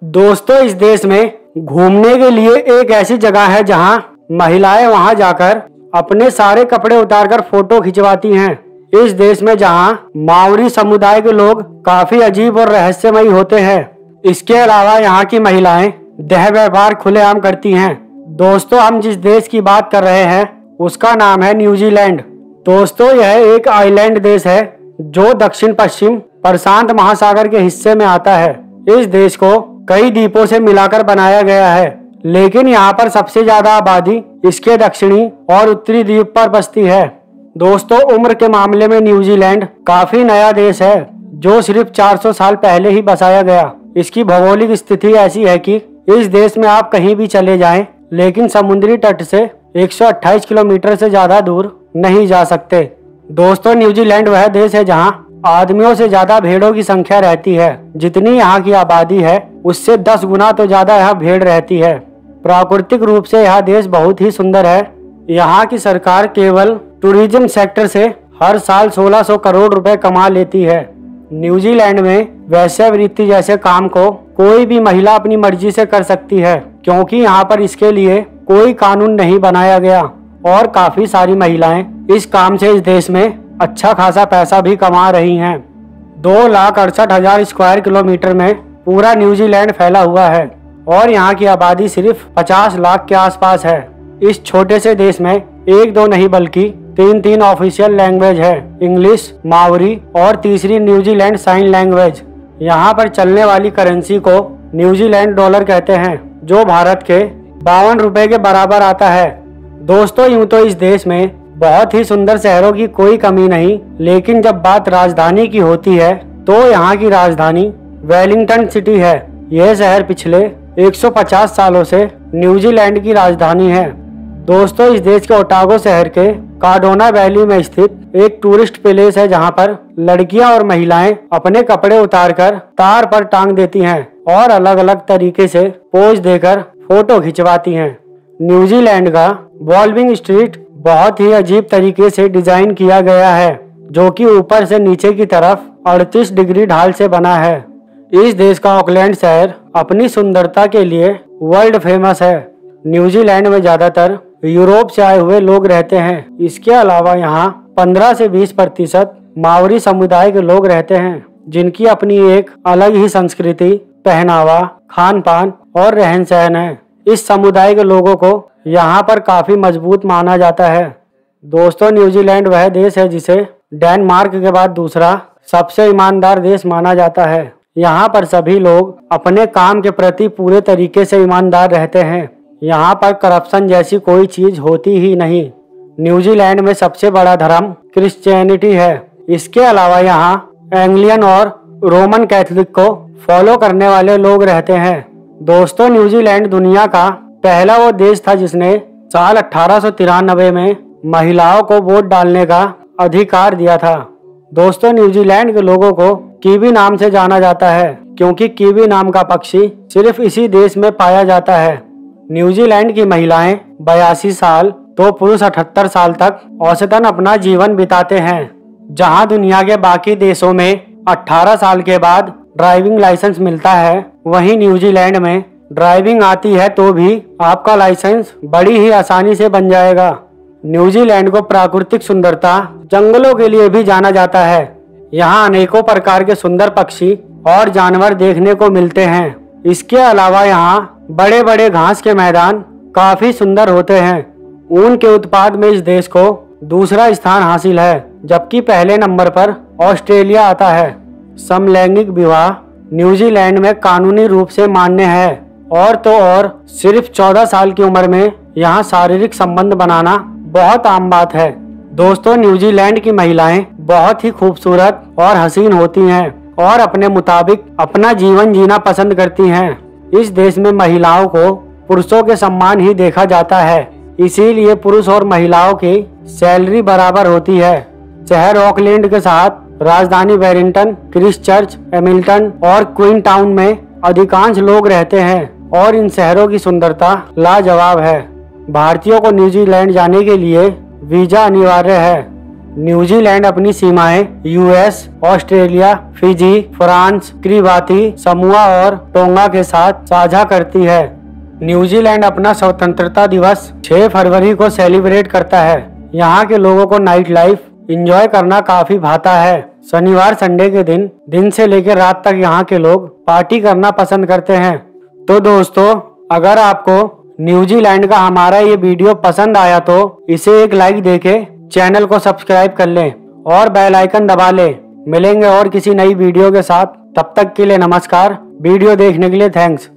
दोस्तों, इस देश में घूमने के लिए एक ऐसी जगह है जहां महिलाएं वहां जाकर अपने सारे कपड़े उतारकर फोटो खिंचवाती हैं। इस देश में जहां मावरी समुदाय के लोग काफी अजीब और रहस्यमयी होते हैं। इसके अलावा यहाँ की महिलाएं देह व्यापार खुलेआम करती हैं। दोस्तों, हम जिस देश की बात कर रहे हैं उसका नाम है न्यूजीलैंड। दोस्तों, यह एक आइलैंड देश है जो दक्षिण पश्चिम प्रशांत महासागर के हिस्से में आता है। इस देश को कई द्वीपों से मिलाकर बनाया गया है, लेकिन यहाँ पर सबसे ज्यादा आबादी इसके दक्षिणी और उत्तरी द्वीप पर बसती है। दोस्तों, उम्र के मामले में न्यूजीलैंड काफी नया देश है जो सिर्फ 400 साल पहले ही बसाया गया। इसकी भौगोलिक स्थिति ऐसी है कि इस देश में आप कहीं भी चले जाएं, लेकिन समुद्री तट से 128 किलोमीटर से ज्यादा दूर नहीं जा सकते। दोस्तों, न्यूजीलैंड वह देश है जहाँ आदमियों से ज्यादा भेड़ों की संख्या रहती है। जितनी यहाँ की आबादी है उससे 10 गुना तो ज्यादा यहाँ भेड़ रहती है। प्राकृतिक रूप से यह देश बहुत ही सुंदर है। यहाँ की सरकार केवल टूरिज्म सेक्टर से हर साल 1600 करोड़ रुपए कमा लेती है। न्यूजीलैंड में वेश्यावृत्ति जैसे काम को कोई भी महिला अपनी मर्जी से कर सकती है, क्योंकि यहाँ पर इसके लिए कोई कानून नहीं बनाया गया और काफी सारी महिलाएं इस काम से इस देश में अच्छा खासा पैसा भी कमा रही हैं। 2,68,000 स्क्वायर किलोमीटर में पूरा न्यूजीलैंड फैला हुआ है और यहाँ की आबादी सिर्फ 50 लाख के आसपास है। इस छोटे से देश में एक दो नहीं बल्कि तीन ऑफिशियल लैंग्वेज है, इंग्लिश, मावरी और तीसरी न्यूजीलैंड साइन लैंग्वेज। यहाँ पर चलने वाली करेंसी को न्यूजीलैंड डॉलर कहते हैं, जो भारत के 52 रुपए के बराबर आता है। दोस्तों, यूं तो इस देश में बहुत ही सुंदर शहरों की कोई कमी नहीं, लेकिन जब बात राजधानी की होती है तो यहाँ की राजधानी वेलिंगटन सिटी है। यह शहर पिछले 150 सालों से न्यूजीलैंड की राजधानी है। दोस्तों, इस देश के ओटागो शहर के कार्डोना वैली में स्थित एक टूरिस्ट प्लेस है जहाँ पर लड़कियां और महिलाएं अपने कपड़े उतारकर तार पर टांग देती हैं और अलग अलग तरीके से पोज देकर फोटो खिंचवाती हैं। न्यूजीलैंड का वॉल्विंग स्ट्रीट बहुत ही अजीब तरीके से डिजाइन किया गया है, जो कि ऊपर से नीचे की तरफ 38 डिग्री ढाल से बना है। इस देश का ऑकलैंड शहर अपनी सुंदरता के लिए वर्ल्ड फेमस है। न्यूजीलैंड में ज्यादातर यूरोप से आए हुए लोग रहते हैं। इसके अलावा यहाँ 15 से 20% मावरी समुदाय के लोग रहते हैं, जिनकी अपनी एक अलग ही संस्कृति, पहनावा, खान पान और रहन सहन है। इस समुदाय के लोगों को यहाँ पर काफी मजबूत माना जाता है। दोस्तों, न्यूजीलैंड वह देश है जिसे डेनमार्क के बाद दूसरा सबसे ईमानदार देश माना जाता है। यहाँ पर सभी लोग अपने काम के प्रति पूरे तरीके से ईमानदार रहते हैं। यहाँ पर करप्शन जैसी कोई चीज होती ही नहीं। न्यूजीलैंड में सबसे बड़ा धर्म क्रिश्चियनिटी है। इसके अलावा यहाँ एंग्लियन और रोमन कैथोलिक को फॉलो करने वाले लोग रहते हैं। दोस्तों, न्यूजीलैंड दुनिया का पहला वो देश था जिसने साल 1893 में महिलाओं को वोट डालने का अधिकार दिया था। दोस्तों, न्यूजीलैंड के लोगों को कीवी नाम से जाना जाता है, क्योंकि कीवी नाम का पक्षी सिर्फ इसी देश में पाया जाता है। न्यूजीलैंड की महिलाएं 82 साल तो पुरुष 78 साल तक औसतन अपना जीवन बिताते हैं। जहां दुनिया के बाकी देशों में 18 साल के बाद ड्राइविंग लाइसेंस मिलता है, वहीं न्यूजीलैंड में ड्राइविंग आती है तो भी आपका लाइसेंस बड़ी ही आसानी से बन जाएगा। न्यूजीलैंड को प्राकृतिक सुंदरता, जंगलों के लिए भी जाना जाता है। यहाँ अनेकों प्रकार के सुंदर पक्षी और जानवर देखने को मिलते हैं। इसके अलावा यहाँ बड़े बड़े घास के मैदान काफी सुंदर होते हैं। ऊन के उत्पाद में इस देश को दूसरा स्थान हासिल है, जबकि पहले नंबर पर ऑस्ट्रेलिया आता है। समलैंगिक विवाह न्यूजीलैंड में कानूनी रूप से मान्य है और तो और सिर्फ 14 साल की उम्र में यहाँ शारीरिक संबंध बनाना बहुत आम बात है। दोस्तों, न्यूजीलैंड की महिलाएं बहुत ही खूबसूरत और हसीन होती हैं और अपने मुताबिक अपना जीवन जीना पसंद करती हैं। इस देश में महिलाओं को पुरुषों के समान ही देखा जाता है, इसीलिए पुरुष और महिलाओं की सैलरी बराबर होती है। शहर ऑकलैंड के साथ राजधानी वेलिंगटन, क्रिस्टचर्च, हैमिल्टन और क्वीन टाउन में अधिकांश लोग रहते हैं और इन शहरों की सुंदरता लाजवाब है। भारतीयों को न्यूजीलैंड जाने के लिए वीजा अनिवार्य है। न्यूजीलैंड अपनी सीमाएं US, Australia, Fiji, France, Kiribati, Samoa और टोंगा के साथ साझा करती है। न्यूजीलैंड अपना स्वतंत्रता दिवस 6 फरवरी को सेलिब्रेट करता है। यहाँ के लोगों को नाइट लाइफ एंजॉय करना काफी भाता है। शनिवार संडे के दिन से लेकर रात तक यहाँ के लोग पार्टी करना पसंद करते हैं। तो दोस्तों, अगर आपको न्यूजीलैंड का हमारा ये वीडियो पसंद आया तो इसे एक लाइक देके चैनल को सब्सक्राइब कर लें और बेल आइकन दबा लें। मिलेंगे और किसी नई वीडियो के साथ, तब तक के लिए नमस्कार। वीडियो देखने के लिए थैंक्स।